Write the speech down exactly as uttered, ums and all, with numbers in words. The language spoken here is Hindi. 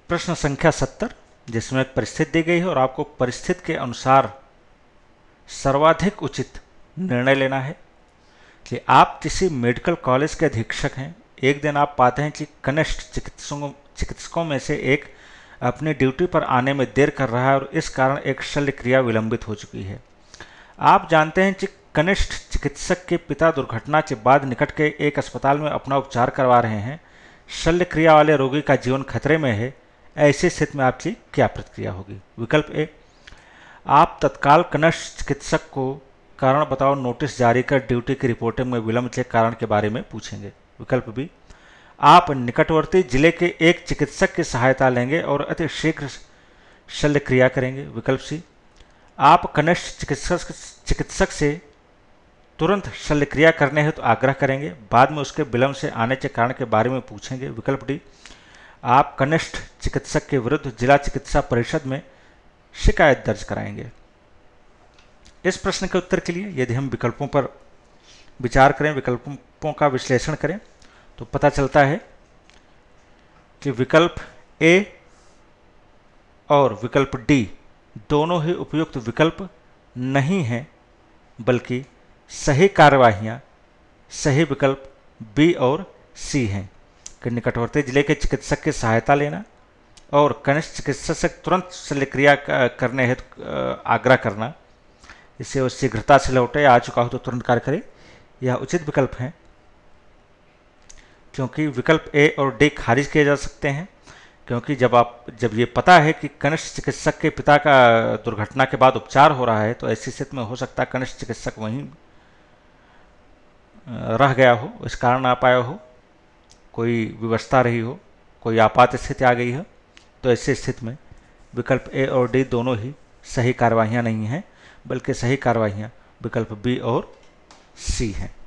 प्रश्न संख्या सत्तर, जिसमें एक परिस्थिति दी गई है और आपको परिस्थिति के अनुसार सर्वाधिक उचित निर्णय लेना है कि आप किसी मेडिकल कॉलेज के अधीक्षक हैं। एक दिन आप पाते हैं कि कनिष्ठ चिकित्सकों चिकित्सकों में से एक अपनी ड्यूटी पर आने में देर कर रहा है और इस कारण एक शल्य क्रिया विलंबित हो चुकी है। आप जानते हैं कि कनिष्ठ चिकित्सक के पिता दुर्घटना के बाद निकट के एक अस्पताल में अपना उपचार करवा रहे हैं। शल्य क्रिया वाले रोगी का जीवन खतरे में है। ऐसी स्थिति में आपकी क्या प्रतिक्रिया होगी? विकल्प ए, आप तत्काल कनिष्ठ चिकित्सक को कारण बताओ नोटिस जारी कर ड्यूटी की रिपोर्टिंग में विलंब के कारण के बारे में पूछेंगे। विकल्प बी, आप निकटवर्ती जिले के एक चिकित्सक की सहायता लेंगे और अति शीघ्र शल्य क्रिया करेंगे। विकल्प सी, आप कनिष्ठ चिकित्सक चिकित्सक से तुरंत शल्य क्रिया करने हेतु तो आग्रह करेंगे, बाद में उसके विलंब से आने के कारण के बारे में पूछेंगे। विकल्प डी, आप कनिष्ठ चिकित्सक के विरुद्ध जिला चिकित्सा परिषद में शिकायत दर्ज कराएंगे। इस प्रश्न के उत्तर के लिए यदि हम विकल्पों पर विचार करें, विकल्पों का विश्लेषण करें, तो पता चलता है कि विकल्प ए और विकल्प डी दोनों ही उपयुक्त विकल्प नहीं हैं, बल्कि सही कार्यवाहियां सही विकल्प बी और सी हैं कि निकटवर्ती जिले के चिकित्सक की सहायता लेना और कनिष्ठ चिकित्सक से तुरंत शल्य क्रिया करने हेतु आग्रह करना, इससे वो शीघ्रता से लौटे, आ चुका हो तो तुरंत कार्य करे, यह उचित विकल्प हैं, क्योंकि विकल्प ए और डी खारिज किए जा सकते हैं। क्योंकि जब आप जब ये पता है कि कनिष्ठ चिकित्सक के पिता का दुर्घटना के बाद उपचार हो रहा है, तो ऐसी स्थिति में हो सकता है कनिष्ठ चिकित्सक वहीं रह गया हो, इस कारण आ पाया हो, कोई विवशता रही हो, कोई आपात स्थिति आ गई हो, तो ऐसी स्थिति में विकल्प ए और डी दोनों ही सही कार्यवाहियां नहीं हैं, बल्कि सही कार्यवाहियां विकल्प बी और सी हैं।